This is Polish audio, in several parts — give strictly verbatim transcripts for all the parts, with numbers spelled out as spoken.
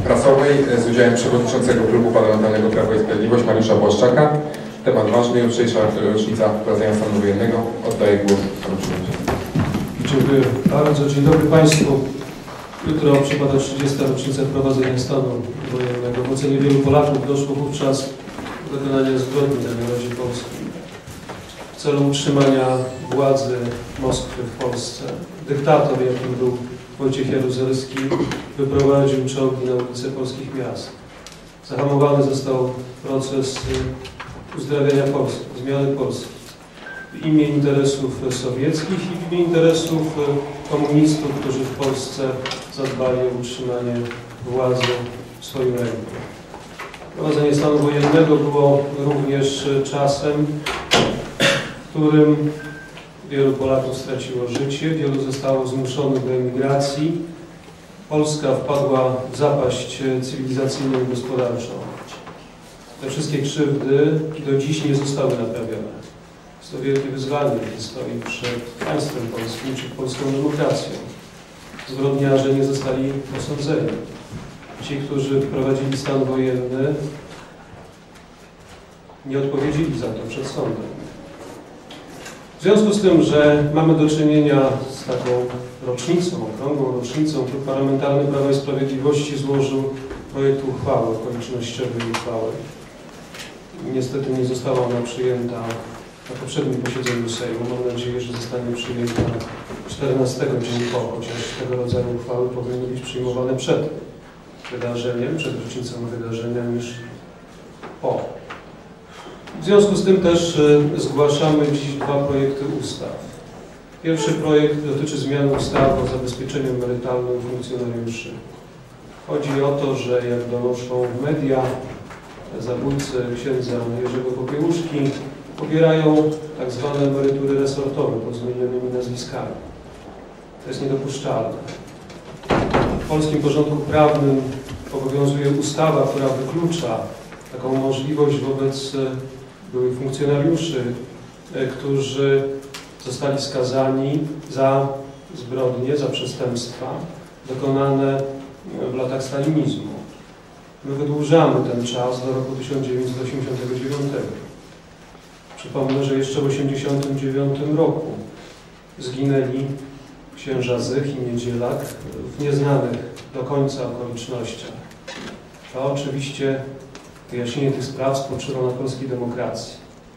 prasowej z udziałem przewodniczącego Klubu Parlamentarnego Prawo i Sprawiedliwość Mariusza Błaszczaka. Temat ważny, jutrzejsza rocznica wprowadzenia stanu wojennego. Oddaję głos panu przewodniczącemu. Dziękuję bardzo. Dzień dobry Państwu. Jutro przypada trzydziesta rocznica wprowadzenia stanu wojennego. W ocenie wielu Polaków doszło wówczas do wykonania zbrodni na narodzie polskim w celu utrzymania władzy Moskwy w Polsce. Dyktator, jakim był Wojciech Jaruzelski, wyprowadził czołgi na ulice polskich miast. Zahamowany został proces uzdrawiania Polski, zmiany Polski w imię interesów sowieckich i w imię interesów komunistów, którzy w Polsce zadbali o utrzymanie władzy w swoim ręku. Wprowadzenie stanu wojennego było również czasem, w którym wielu Polaków straciło życie, wielu zostało zmuszonych do emigracji. Polska wpadła w zapaść cywilizacyjną i gospodarczą. Te wszystkie krzywdy do dziś nie zostały naprawione. Jest to wielkie wyzwanie, które stoi przed państwem polskim, przed polską demokracją. Zbrodniarze nie zostali osądzeni. Ci, którzy wprowadzili stan wojenny, nie odpowiedzieli za to przed sądem. W związku z tym, że mamy do czynienia z taką rocznicą, okrągłą rocznicą, Klub Parlamentarny Prawa i Sprawiedliwości złożył projekt uchwały, okolicznościowej uchwały. Niestety nie została ona przyjęta na poprzednim posiedzeniu Sejmu. Mam nadzieję, że zostanie przyjęta czternastego dzień po, chociaż tego rodzaju uchwały powinny być przyjmowane przed wydarzeniem, przed rocznicą wydarzenia niż po. W związku z tym też zgłaszamy dziś dwa projekty ustaw. Pierwszy projekt dotyczy zmiany ustawy o zabezpieczeniu emerytalnym funkcjonariuszy. Chodzi o to, że jak donoszą media, zabójcy księdza Jerzego Popiełuszki pobierają tak zwane emerytury resortowe pod zmienionymi nazwiskami. To jest niedopuszczalne. W polskim porządku prawnym obowiązuje ustawa, która wyklucza taką możliwość wobec byłych funkcjonariuszy, którzy zostali skazani za zbrodnie, za przestępstwa dokonane w latach stalinizmu. My wydłużamy ten czas do roku tysiąc dziewięćset osiemdziesiątego dziewiątego. Przypomnę, że jeszcze w tysiąc dziewięćset osiemdziesiątym dziewiątym roku zginęli księża Zych i Niedzielak w nieznanych do końca okolicznościach. To oczywiście wyjaśnienie tych spraw spoczywa na polskiej demokracji.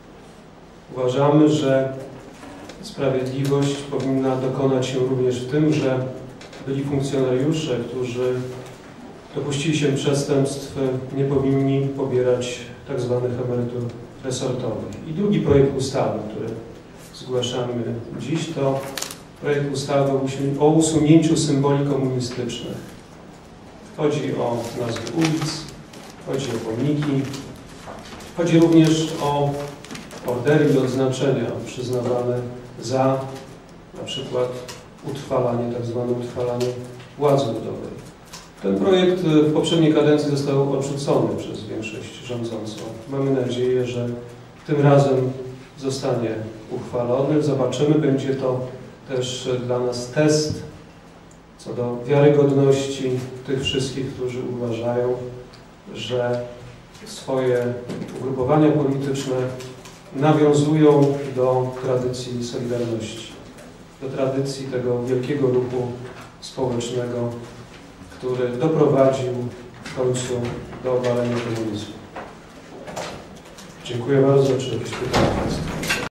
Uważamy, że sprawiedliwość powinna dokonać się również w tym, że byli funkcjonariusze, którzy dopuścili się przestępstw, nie powinni pobierać tak zwanych emerytur resortowych. I drugi projekt ustawy, który zgłaszamy dziś, to projekt ustawy o usunięciu symboli komunistycznych. Chodzi o nazwy ulic, chodzi o pomniki, chodzi również o ordery i odznaczenia przyznawane za na przykład utrwalanie, tak zwane utrwalanie władzy ludowej. Ten projekt w poprzedniej kadencji został odrzucony przez większość rządzącą. Mamy nadzieję, że tym razem zostanie uchwalony. Zobaczymy, będzie to też dla nas test co do wiarygodności tych wszystkich, którzy uważają, że swoje ugrupowania polityczne nawiązują do tradycji Solidarności, do tradycji tego wielkiego ruchu społecznego, który doprowadził w końcu do obalenia komunizmu. Dziękuję bardzo. Czy jakieś pytania Państwa?